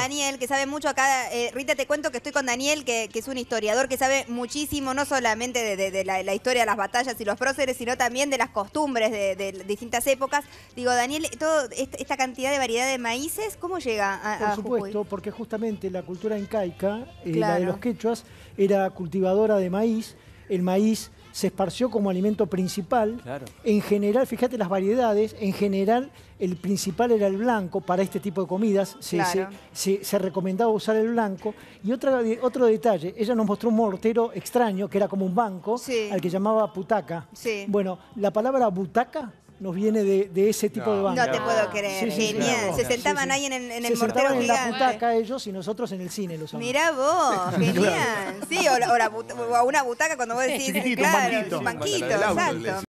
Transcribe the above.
Daniel, que sabe mucho acá. Rita, te cuento que estoy con Daniel, que es un historiador que sabe muchísimo, no solamente de la historia de las batallas y los próceres, sino también de las costumbres de distintas épocas. Digo, Daniel, toda esta cantidad de variedad de maíces, ¿cómo llega a Por supuesto, Jujuy? porque justamente la cultura incaica, la Claro. de los quechuas, era cultivadora de maíz. El maíz se esparció como alimento principal. Claro. En general, fíjate las variedades, en general el principal era el blanco para este tipo de comidas. Claro. Se recomendaba usar el blanco. Y otro detalle, ella nos mostró un mortero extraño, que era como un banco, Sí. al que llamaba putaca. Sí. Bueno, la palabra butaca nos viene de ese tipo de banco. No te puedo creer, Sí, sí, genial. claro. Se sentaban Sí, sí. ahí en el Se mortero sentaban en la gigante. butaca ellos y nosotros en el cine los usamos. Mirá vos, genial. Sí, o a una butaca cuando vos decís, Chiquitito, un claro, banquito. un banquito, Para el auto, exacto.